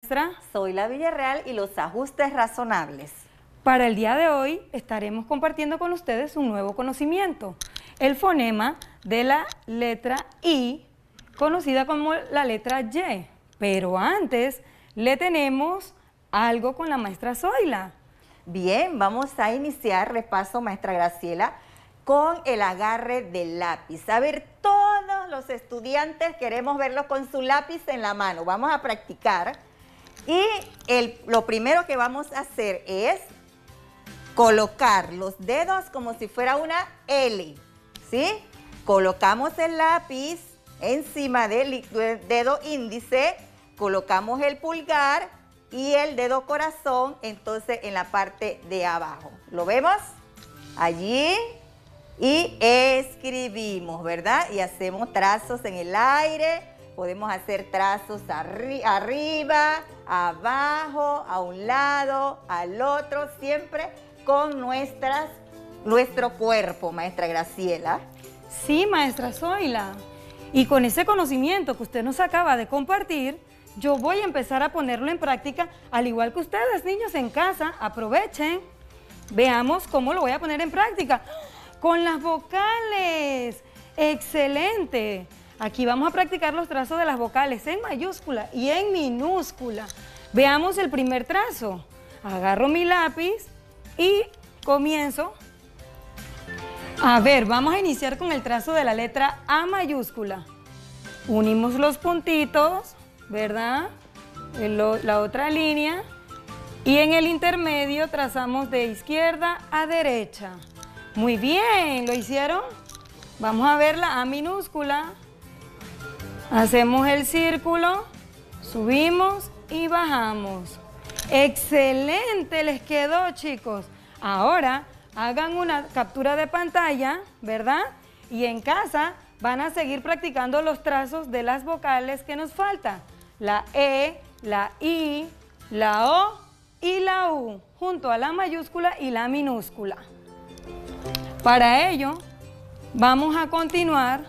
maestra Zoila Villarreal y los ajustes razonables. Para el día de hoy estaremos compartiendo con ustedes un nuevo conocimiento, el fonema de la letra I, conocida como la letra Y. Pero antes le tenemos algo con la maestra Zoila. Bien, vamos a iniciar repaso, maestra Graciela, con el agarre del lápiz. A ver, todos los estudiantes queremos verlo con su lápiz en la mano. Vamos a practicar. Y lo primero que vamos a hacer es colocar los dedos como si fuera una L, ¿sí? Colocamos el lápiz encima del dedo índice, colocamos el pulgar y el dedo corazón, entonces en la parte de abajo. ¿Lo vemos? Allí. Y escribimos, ¿verdad? Y hacemos trazos en el aire. Podemos hacer trazos arriba, abajo, a un lado, al otro, siempre con nuestro cuerpo, maestra Graciela. Sí, maestra Zoila. Y con ese conocimiento que usted nos acaba de compartir, yo voy a empezar a ponerlo en práctica, al igual que ustedes, niños, en casa. Aprovechen. Veamos cómo lo voy a poner en práctica. Con las vocales. ¡Excelente! Aquí vamos a practicar los trazos de las vocales en mayúscula y en minúscula. Veamos el primer trazo. Agarro mi lápiz y comienzo. A ver, vamos a iniciar con el trazo de la letra A mayúscula. Unimos los puntitos, ¿verdad? La otra línea. Y en el intermedio trazamos de izquierda a derecha. Muy bien, ¿lo hicieron? Vamos a ver la A minúscula. Hacemos el círculo, subimos y bajamos. ¡Excelente! Les quedó, chicos. Ahora hagan una captura de pantalla, ¿verdad? Y en casa van a seguir practicando los trazos de las vocales que nos faltan. La E, la I, la O y la U, junto a la mayúscula y la minúscula. Para ello, vamos a continuar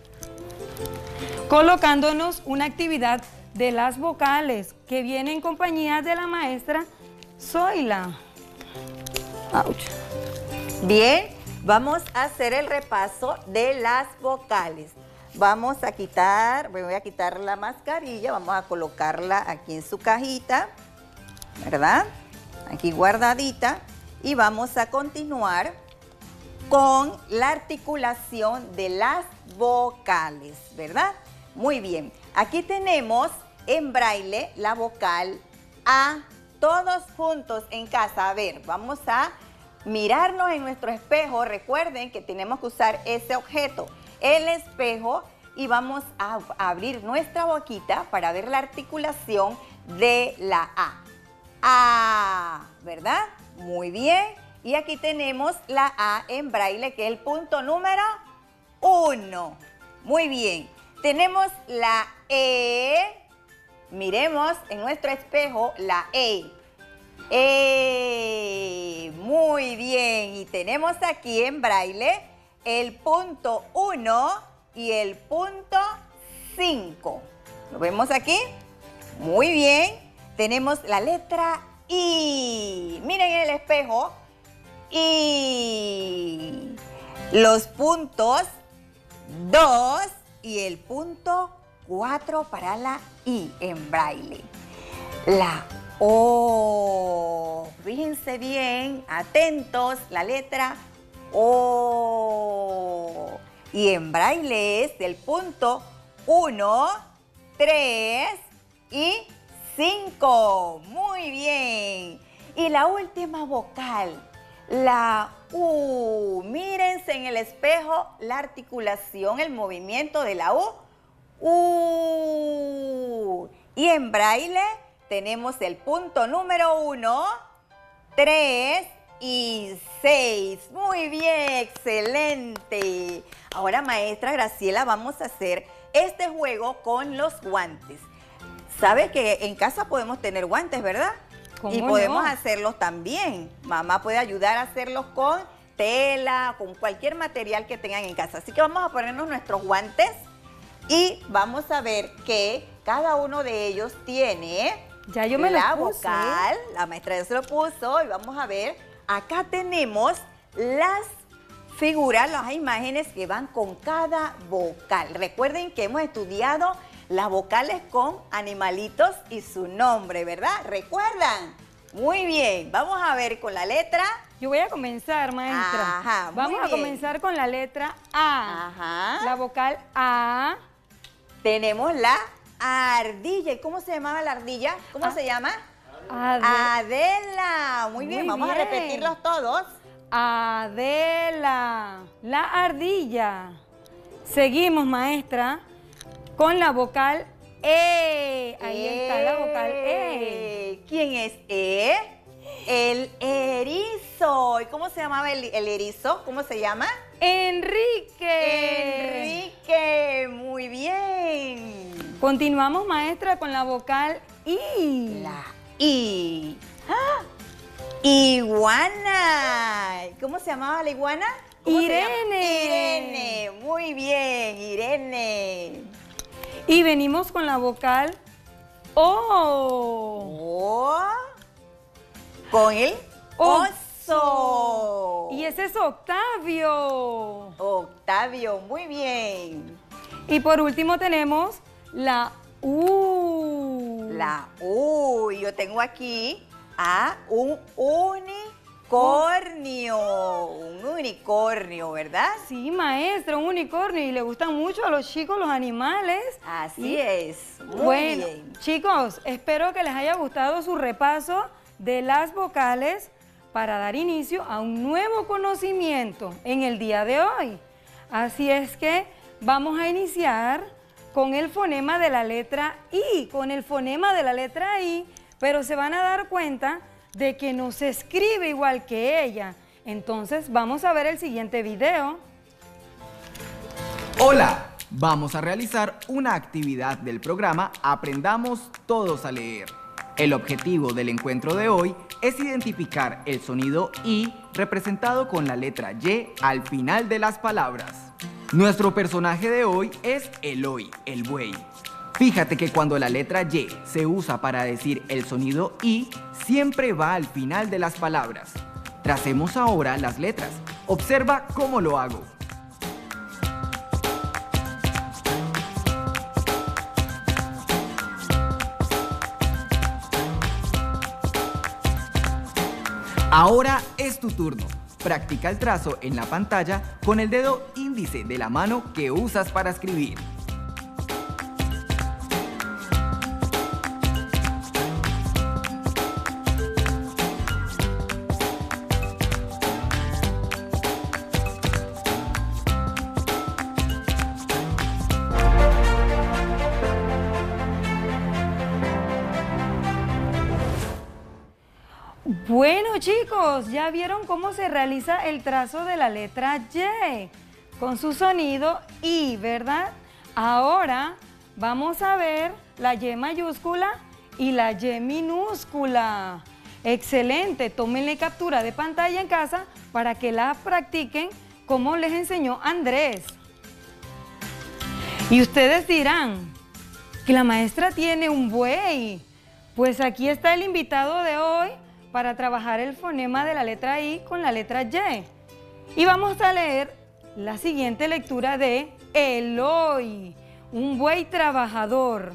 colocándonos una actividad de las vocales que viene en compañía de la maestra Zoila. Ouch. Bien, vamos a hacer el repaso de las vocales. Vamos a quitar, voy a quitar la mascarilla, vamos a colocarla aquí en su cajita, ¿verdad? Aquí guardadita. Y vamos a continuar con la articulación de las vocales, ¿verdad? Muy bien. Aquí tenemos en braille la vocal A. Todos juntos en casa. A ver, vamos a mirarnos en nuestro espejo. Recuerden que tenemos que usar ese objeto, el espejo, y vamos a abrir nuestra boquita para ver la articulación de la A. A, ¿verdad? Muy bien. Y aquí tenemos la A en braille, que es el punto número 1. Muy bien. Tenemos la E. Miremos en nuestro espejo la E. Muy bien. Y tenemos aquí en braille el punto 1 y el punto 5. ¿Lo vemos aquí? Muy bien. Tenemos la letra I. Miren en el espejo. Y los puntos 2 y el punto 4 para la I en braille. La O. Fíjense bien, atentos, la letra O. Y en braille es el punto 1, 3 y 5. Muy bien. Y la última vocal, la U. Mírense en el espejo la articulación, el movimiento de la U. U. Y en braille tenemos el punto número 1, 3 y 6. Muy bien, excelente. Ahora, maestra Graciela, vamos a hacer este juego con los guantes. ¿Sabe que en casa podemos tener guantes, verdad? Y podemos hacerlos también. Mamá puede ayudar a hacerlos con tela, con cualquier material que tengan en casa. Así que vamos a ponernos nuestros guantes y vamos a ver que cada uno de ellos tiene Ya yo me lo puse. La vocal, la maestra ya se lo puso y vamos a ver, acá tenemos las figuras, las imágenes que van con cada vocal. Recuerden que hemos estudiado las vocales con animalitos y su nombre, ¿verdad? ¿Recuerdan? Muy bien, vamos a ver con la letra. Yo voy a comenzar, maestra. Ajá, vamos a comenzar con la letra A. Ajá. La vocal A. Tenemos la ardilla. ¿Y cómo se llamaba la ardilla? ¿Cómo se llama? Adela. Muy bien, vamos a repetirlos todos. Adela. La ardilla. Seguimos, maestra, con la vocal E. Ahí está la vocal E. ¿Quién es E? El erizo. ¿Y cómo se llamaba el erizo? ¿Cómo se llama? Enrique. Enrique. Muy bien. Continuamos, maestra, con la vocal I. La I. ¡Ah! Iguana. ¿Cómo se llamaba la iguana? Irene. Irene. Muy bien, Irene. Y venimos con la vocal O. O. Con el oso. Y ese es Octavio. Octavio, muy bien. Y por último tenemos la U. La U. Yo tengo aquí a un unicornio. Un unicornio, ¿verdad? Sí, maestra, un unicornio. Y le gustan mucho a los chicos los animales. Así es. Muy Bueno, bien. chicos, espero que les haya gustado su repaso de las vocales para dar inicio a un nuevo conocimiento en el día de hoy. Así es que vamos a iniciar con el fonema de la letra I, pero se van a dar cuenta de que no se escribe igual que ella. Entonces vamos a ver el siguiente video. Hola, vamos a realizar una actividad del programa Aprendamos Todos a Leer. El objetivo del encuentro de hoy es identificar el sonido I representado con la letra Y al final de las palabras. Nuestro personaje de hoy es Eloy, el buey. Fíjate que cuando la letra Y se usa para decir el sonido I, siempre va al final de las palabras. Tracemos ahora las letras. Observa cómo lo hago. Ahora es tu turno. Practica el trazo en la pantalla con el dedo índice de la mano que usas para escribir. Bueno, chicos, ya vieron cómo se realiza el trazo de la letra Y con su sonido I, ¿verdad? Ahora vamos a ver la Y mayúscula y la Y minúscula. Excelente, tómenle captura de pantalla en casa para que la practiquen como les enseñó Andrés. Y ustedes dirán que la maestra tiene un buey. Pues aquí está el invitado de hoy para trabajar el fonema de la letra I con la letra Y. Y vamos a leer la siguiente lectura de Eloy, un buey trabajador.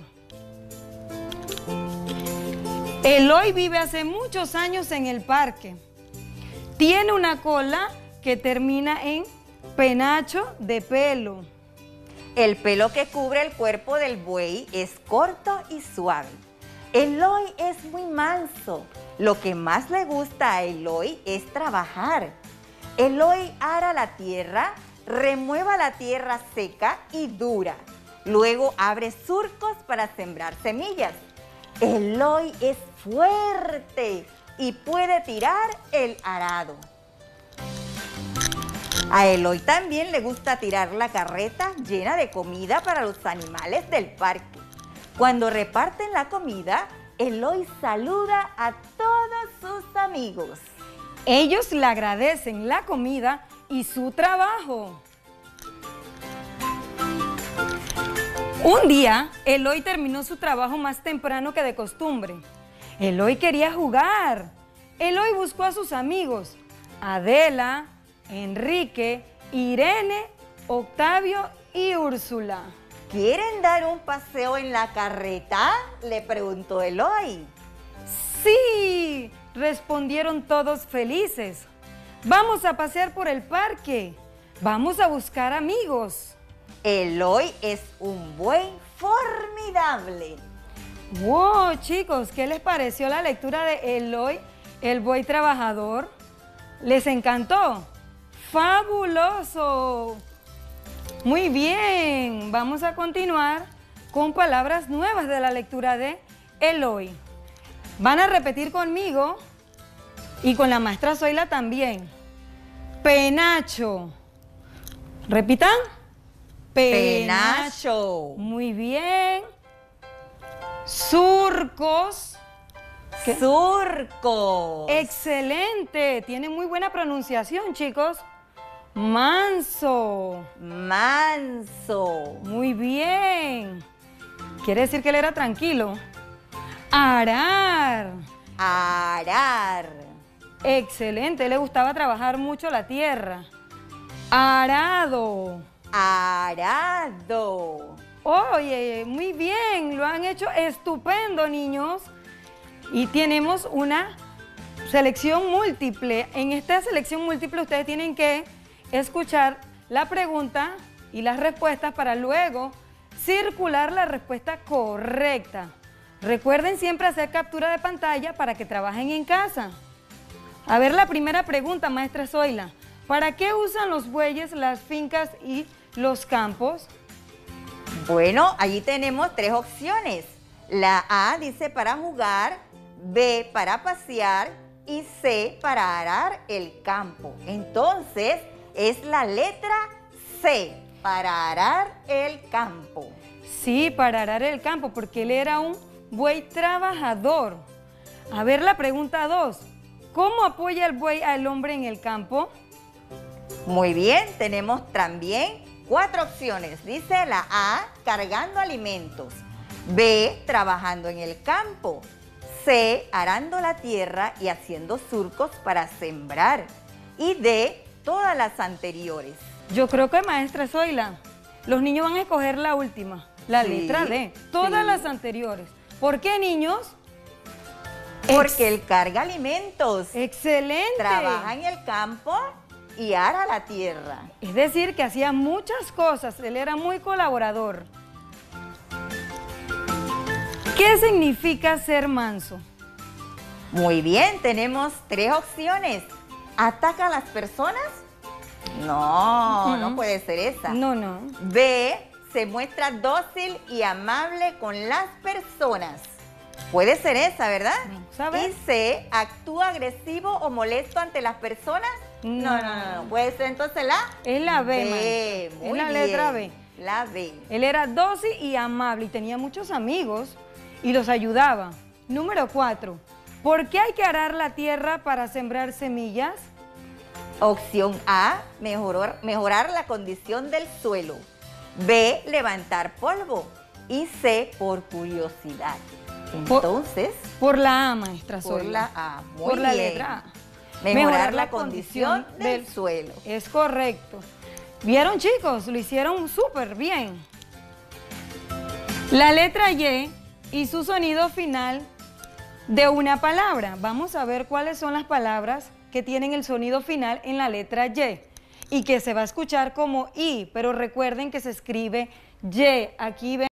Eloy vive hace muchos años en el parque. Tiene una cola que termina en penacho de pelo. El pelo que cubre el cuerpo del buey es corto y suave. Eloy es muy manso. Lo que más le gusta a Eloy es trabajar. Eloy ara la tierra, remueva la tierra seca y dura. Luego abre surcos para sembrar semillas. Eloy es fuerte y puede tirar el arado. A Eloy también le gusta tirar la carreta llena de comida para los animales del parque. Cuando reparten la comida, Eloy saluda a todos sus amigos. Ellos le agradecen la comida y su trabajo. Un día, Eloy terminó su trabajo más temprano que de costumbre. Eloy quería jugar. Eloy buscó a sus amigos, Adela, Enrique, Irene, Octavio y Úrsula. ¿Quieren dar un paseo en la carreta?, le preguntó Eloy. ¡Sí!, respondieron todos felices. Vamos a pasear por el parque. Vamos a buscar amigos. Eloy es un buey formidable. ¡Wow, chicos! ¿Qué les pareció la lectura de Eloy, el buey trabajador? ¿Les encantó? ¡Fabuloso! Muy bien, vamos a continuar con palabras nuevas de la lectura de Eloy. Van a repetir conmigo y con la maestra Zoila también. Penacho. Repitan. Penacho. Muy bien. Surcos. Surco. Excelente. Tiene muy buena pronunciación, chicos. Manso. Manso. Muy bien. Quiere decir que él era tranquilo. Arar. Arar. Excelente. Le gustaba trabajar mucho la tierra. Arado. Arado. Oye, muy bien. Lo han hecho estupendo, niños. Y tenemos una selección múltiple. En esta selección múltiple ustedes tienen que escuchar la pregunta y las respuestas para luego circular la respuesta correcta. Recuerden siempre hacer captura de pantalla para que trabajen en casa. A ver la primera pregunta, maestra Zoila. ¿Para qué usan los bueyes las fincas y los campos? Bueno, allí tenemos 3 opciones. La A dice para jugar, B para pasear y C para arar el campo. Entonces, es la letra C, para arar el campo. Sí, para arar el campo, porque él era un buey trabajador. A ver la pregunta 2. ¿Cómo apoya el buey al hombre en el campo? Muy bien, tenemos también 4 opciones. Dice la A, cargando alimentos. B, trabajando en el campo. C, arando la tierra y haciendo surcos para sembrar. Y D, todas las anteriores. Yo creo que, maestra Zoila, los niños van a escoger la última, la letra D, todas las anteriores. ¿Por qué, niños? Porque él carga alimentos. ¡Excelente! Trabaja en el campo y ara la tierra. Es decir, que hacía muchas cosas, él era muy colaborador. ¿Qué significa ser manso? Muy bien, tenemos 3 opciones. ¿Ataca a las personas? No, no puede ser esa. No, no. B, se muestra dócil y amable con las personas. Puede ser esa, ¿verdad? Vamos a ver. Y C, actúa agresivo o molesto ante las personas. No. Puede ser entonces la Es la B, B. maestra. Muy Es la bien. letra B. La B. Él era dócil y amable y tenía muchos amigos y los ayudaba. Número 4. ¿Por qué hay que arar la tierra para sembrar semillas? Opción A, mejorar la condición del suelo. B, levantar polvo. Y C, por curiosidad. Entonces, Por la A, maestra por Zoila. la A. Muy Por la bien. letra A. Mejorar la condición del suelo. Es correcto. ¿Vieron, chicos? Lo hicieron súper bien. La letra y su sonido final de una palabra. Vamos a ver cuáles son las palabras que tienen el sonido final en la letra y que se va a escuchar como I, pero recuerden que se escribe Y. Aquí ven.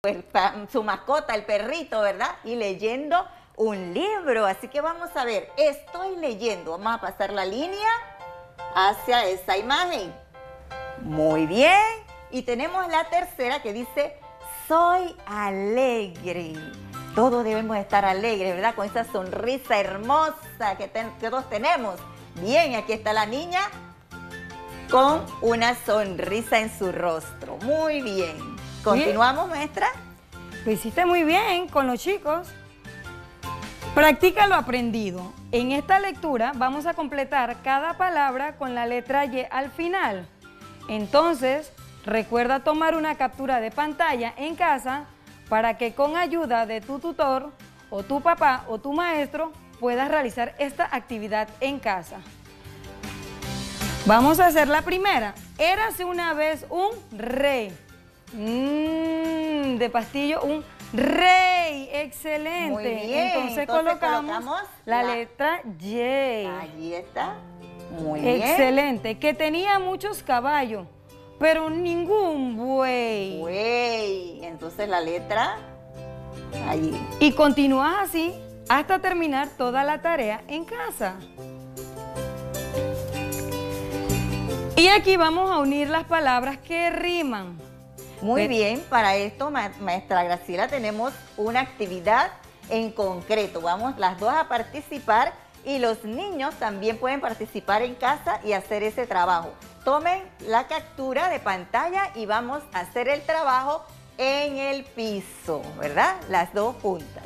su mascota, el perrito, ¿verdad? Y leyendo un libro. Así que vamos a ver, estoy leyendo. Vamos a pasar la línea hacia esa imagen. Muy bien. Y tenemos la tercera que dice, soy alegre. Todos debemos estar alegres, ¿verdad? Con esa sonrisa hermosa que todos tenemos. Bien, aquí está la niña con una sonrisa en su rostro. Muy bien. Continuamos, maestra. Lo hiciste muy bien con los chicos. Practica lo aprendido. En esta lectura vamos a completar cada palabra con la letra Y al final. Entonces, recuerda tomar una captura de pantalla en casa para que con ayuda de tu tutor o tu papá o tu maestro puedas realizar esta actividad en casa. Vamos a hacer la primera. Érase una vez un rey. De pastillo, un rey. Excelente. Muy bien. Entonces colocamos la letra Y. Allí está. Muy bien. Excelente. Que tenía muchos caballos, pero ningún buey. Buey. Entonces la letra allí. Y continúas así hasta terminar toda la tarea en casa. Y aquí vamos a unir las palabras que riman. Muy bien, para esto, maestra Graciela, tenemos una actividad en concreto. Vamos las dos a participar y los niños también pueden participar en casa y hacer ese trabajo. Tomen la captura de pantalla y vamos a hacer el trabajo en el piso, ¿verdad? Las dos juntas.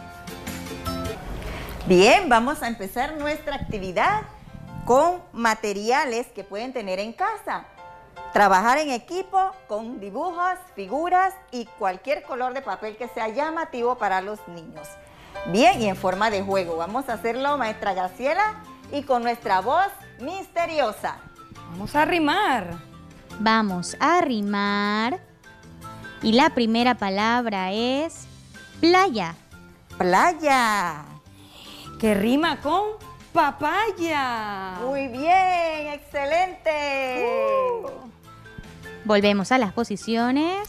Bien, vamos a empezar nuestra actividad con materiales que pueden tener en casa. Trabajar en equipo con dibujos, figuras y cualquier color de papel que sea llamativo para los niños. Bien, y en forma de juego. Vamos a hacerlo, maestra Graciela, y con nuestra voz misteriosa. Vamos a rimar. Vamos a rimar. Y la primera palabra es playa. Playa. Que rima con papaya. Muy bien, excelente. Volvemos a las posiciones.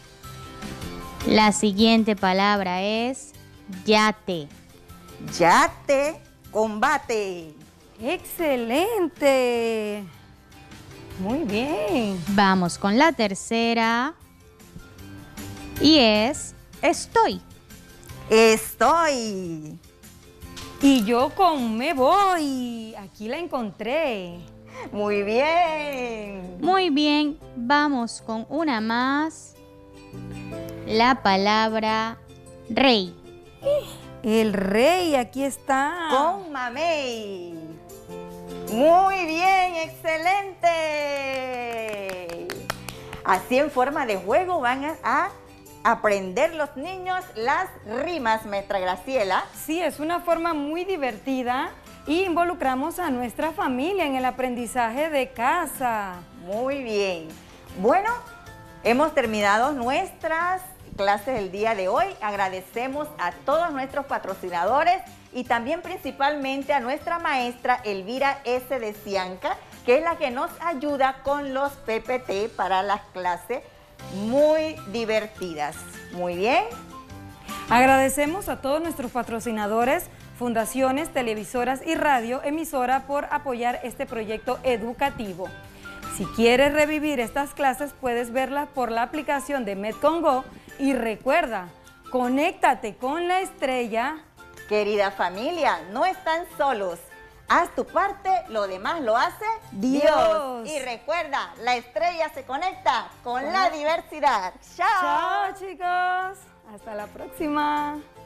La siguiente palabra es yate. Yate, combate. Excelente. Muy bien. Vamos con la tercera. Y es estoy. Estoy. Y yo con me voy. Aquí la encontré. Muy bien. Muy bien, vamos con una más. La palabra rey. El rey, aquí está. Con mamey. Muy bien, excelente. Así en forma de juego van a aprender los niños las rimas, maestra Graciela. Sí, es una forma muy divertida y involucramos a nuestra familia en el aprendizaje de casa. Muy bien. Bueno, hemos terminado nuestras clases del día de hoy. Agradecemos a todos nuestros patrocinadores y también principalmente a nuestra maestra Elvira S. de Cianca, que es la que nos ayuda con los PPT para las clases muy divertidas. Muy bien. Agradecemos a todos nuestros patrocinadores, fundaciones, televisoras y radio emisora por apoyar este proyecto educativo. Si quieres revivir estas clases, puedes verlas por la aplicación de MedConGo y recuerda, conéctate con la estrella. Querida familia, no están solos. Haz tu parte, lo demás lo hace Dios. Y recuerda, la estrella se conecta con la diversidad. ¡Chao! ¡Chao, chicos! Hasta la próxima.